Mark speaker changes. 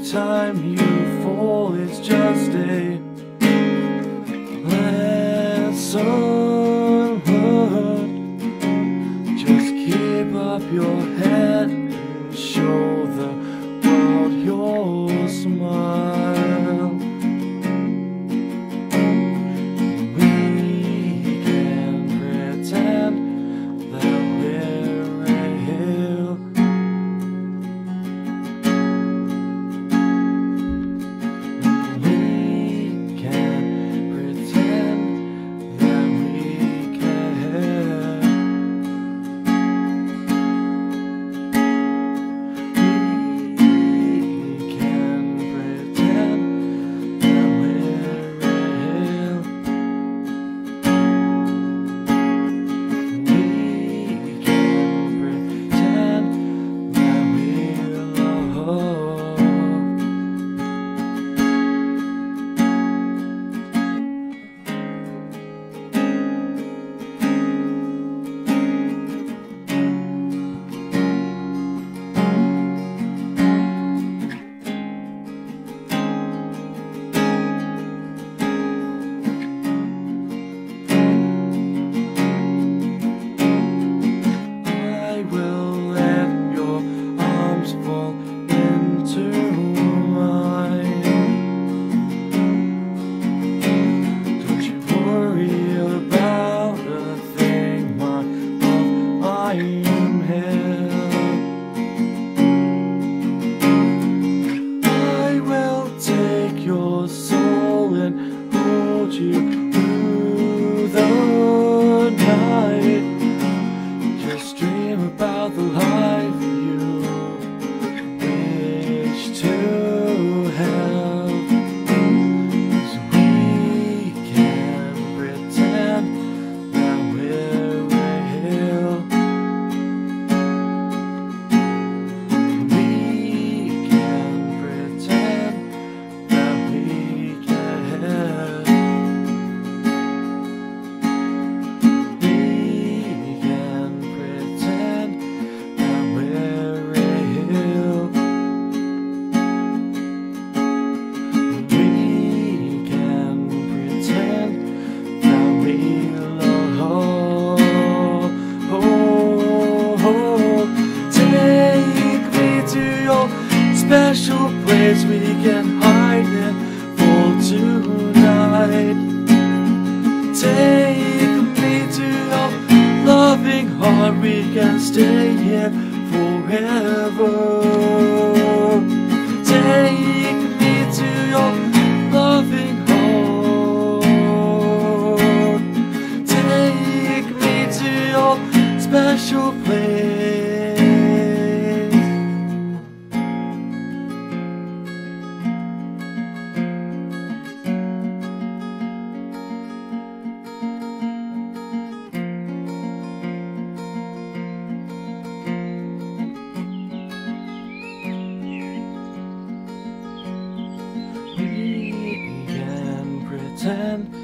Speaker 1: time you fall, it's just a lesson learned. Just keep up your head and show the world your smile. We can pretend that we're real. We can pretend that we care. We can pretend that we're real. We can pretend that we love. I will let your arms fall into mine. Don't you worry about a thing, my love, I am here. I will take your soul and hold you through the night. Just dream about the life you wish to have. 'Cause we can pretend that we're real. We can pretend that we care. We can pretend that we're real. We can pretend that we love. Take me to your special place. We can hide it for tonight. Take me to your loving heart. We can stay here forever. Take me to your loving heart. Take me to your special place. We can pretend